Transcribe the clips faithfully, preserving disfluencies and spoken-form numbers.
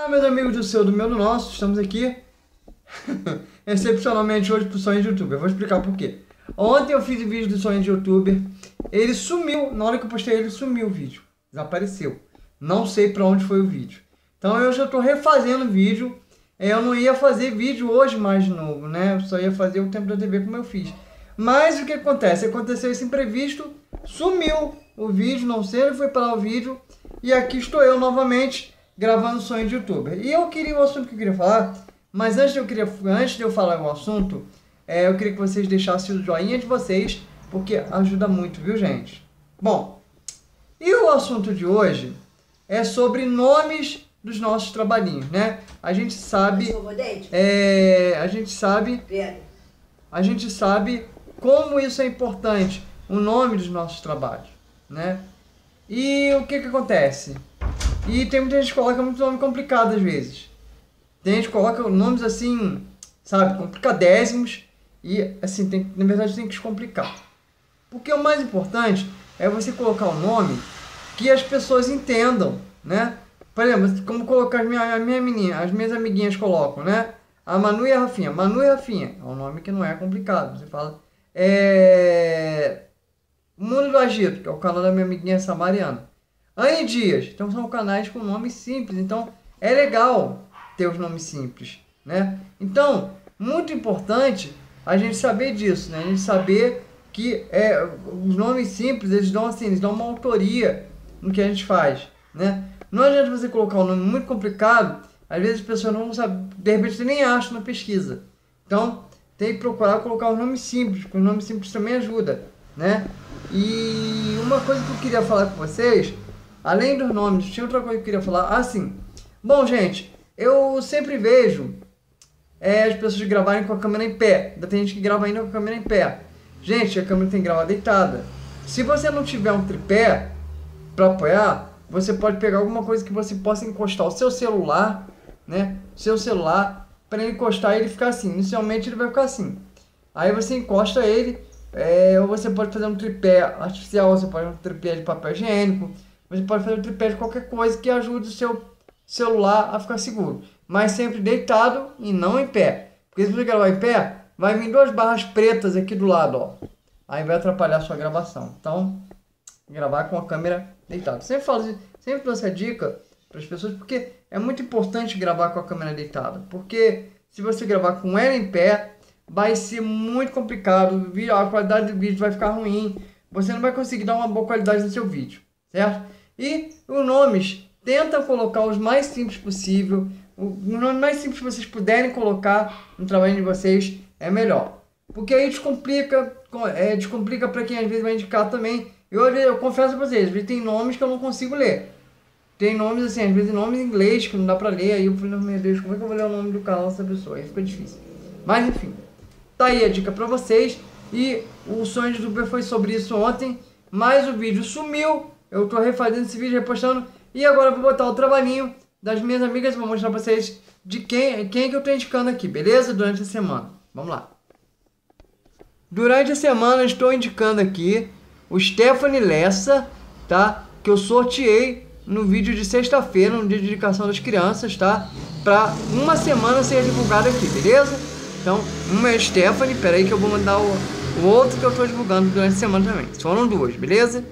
Olá, meus amigos do seu, do meu, do nosso, estamos aqui excepcionalmente hoje pro Sonho de Youtuber. Eu vou explicar por quê. Ontem eu fiz o vídeo do Sonho de Youtuber, ele sumiu, na hora que eu postei ele sumiu o vídeo, desapareceu. Não sei pra onde foi o vídeo. Então eu já tô refazendo o vídeo. Eu não ia fazer vídeo hoje mais de novo, né? Eu só ia fazer o tempo da T V como eu fiz. Mas o que acontece? Aconteceu esse imprevisto, sumiu o vídeo, não sei onde foi parar o vídeo. E aqui estou eu novamente gravando Sonho de Youtuber. E eu queria o assunto que eu queria falar, mas antes de eu, queria, antes de eu falar o assunto, é, eu queria que vocês deixassem o joinha de vocês, porque ajuda muito, viu, gente? Bom, e o assunto de hoje é sobre nomes dos nossos trabalhinhos, né? A gente sabe, é, a gente sabe, a gente sabe como isso é importante, o nome dos nossos trabalhos, né? E o que que acontece? E tem muita gente que coloca muito nome complicado às vezes. Tem gente que coloca nomes assim, sabe, complicadésimos e assim, tem, na verdade tem que descomplicar. Porque o mais importante é você colocar um nome que as pessoas entendam, né? Por exemplo, como colocar as minhas, as minhas meninas, as minhas amiguinhas colocam, né? A Manu e a Rafinha. Manu e Rafinha é um nome que não é complicado. Você fala, é... Mundo do Agito, que é o canal da minha amiguinha Samariana. Anne Dias, então são canais com nomes simples, então é legal ter os nomes simples, né? Então, muito importante a gente saber disso, né? A gente saber que é, os nomes simples, eles dão assim, eles dão uma autoria no que a gente faz, né? Não adianta você colocar um nome muito complicado, às vezes as pessoas não sabem, de repente você nem acha na pesquisa. Então, tem que procurar colocar os nomes simples, porque os nomes simples também ajudam, né? E uma coisa que eu queria falar com vocês, além dos nomes, tinha outra coisa que eu queria falar. Ah, sim. Bom, gente, eu sempre vejo é, as pessoas gravarem com a câmera em pé. Ainda tem gente que grava ainda com a câmera em pé. Gente, a câmera tem que gravar deitada. Se você não tiver um tripé para apoiar, você pode pegar alguma coisa que você possa encostar o seu celular, né? Seu celular, para ele encostar e ele ficar assim. Inicialmente ele vai ficar assim. Aí você encosta ele, é, ou você pode fazer um tripé artificial, você pode fazer um tripé de papel higiênico, você pode fazer um tripé de qualquer coisa que ajude o seu celular a ficar seguro. Mas sempre deitado e não em pé. Porque se você gravar em pé, vai vir duas barras pretas aqui do lado, ó. Aí vai atrapalhar a sua gravação. Então, gravar com a câmera deitada. Sempre falo, sempre dou essa dica para as pessoas, porque é muito importante gravar com a câmera deitada. Porque se você gravar com ela em pé, vai ser muito complicado. A qualidade do vídeo vai ficar ruim. Você não vai conseguir dar uma boa qualidade no seu vídeo, certo? E os nomes, tenta colocar os mais simples possível. O nome mais simples que vocês puderem colocar no trabalho de vocês é melhor. Porque aí descomplica, é, descomplica para quem às vezes vai indicar também. Eu, eu confesso para vocês, às vezes tem nomes que eu não consigo ler. Tem nomes assim, às vezes nomes em inglês que não dá para ler. Aí eu falei, meu Deus, como é que eu vou ler o nome do canal dessa pessoa? Aí fica difícil. Mas enfim, tá aí a dica para vocês. E o Sonho de Youtuber foi sobre isso ontem. Mas o vídeo sumiu. Eu tô refazendo esse vídeo, repostando. E agora eu vou botar o trabalhinho das minhas amigas. Vou mostrar pra vocês de quem, quem que eu tô indicando aqui, beleza? Durante a semana. Vamos lá. Durante a semana eu estou indicando aqui o Stephanie Lessa, tá? Que eu sorteei no vídeo de sexta-feira, no dia de dedicação das crianças, tá? Pra uma semana ser divulgado aqui, beleza? Então, uma é a Stephanie. Pera aí que eu vou mandar o, o outro que eu tô divulgando durante a semana também. Foram duas, beleza?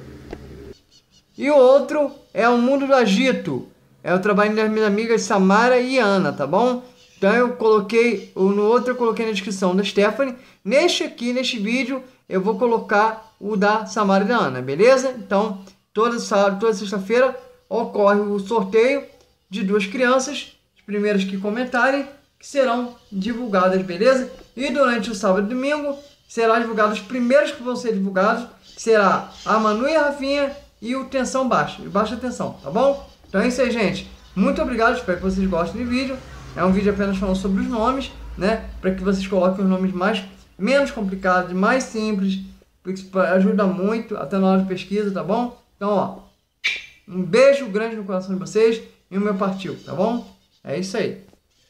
E o outro é o Mundo do Agito. É o trabalho das minhas amigas Samara e Ana, tá bom? Então eu coloquei, no outro eu coloquei na descrição da Stephanie. Neste aqui, neste vídeo, eu vou colocar o da Samara e da Ana, beleza? Então, toda sábado, toda sexta-feira, ocorre o sorteio de duas crianças, as primeiras que comentarem, que serão divulgadas, beleza? E durante o sábado e domingo, será divulgado os primeiros que vão ser divulgados, será a Manu e a Rafinha, e o tensão baixa, baixa tensão, tá bom? Então é isso aí, gente. Muito obrigado, espero que vocês gostem do vídeo. É um vídeo apenas falando sobre os nomes, né? Para que vocês coloquem os nomes mais, menos complicados, mais simples, porque isso ajuda muito até na hora de pesquisa, tá bom? Então, ó, um beijo grande no coração de vocês e o meu partiu, tá bom? É isso aí.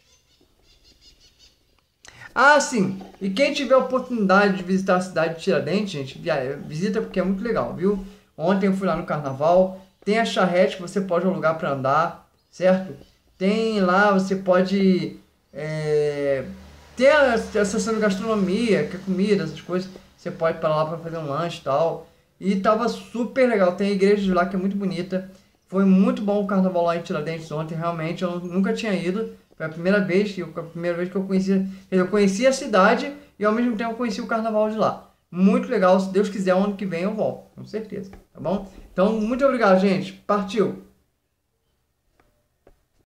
Ah, sim, e quem tiver a oportunidade de visitar a cidade de Tiradentes, gente, visita porque é muito legal, viu? Ontem eu fui lá no carnaval, tem a charrete que você pode alugar para andar, certo? Tem lá, você pode é, ter a, a sessão de gastronomia, que é comida, essas coisas. Você pode ir para lá para fazer um lanche e tal. E tava super legal. Tem a igreja de lá que é muito bonita. Foi muito bom o carnaval lá em Tiradentes ontem, realmente. Eu nunca tinha ido. Foi a primeira vez que eu, a primeira vez que eu conheci, eu conheci a cidade e ao mesmo tempo eu conheci o carnaval de lá. Muito legal. Se Deus quiser, ano que vem eu volto, com certeza. Tá bom? Então, muito obrigado, gente. Partiu!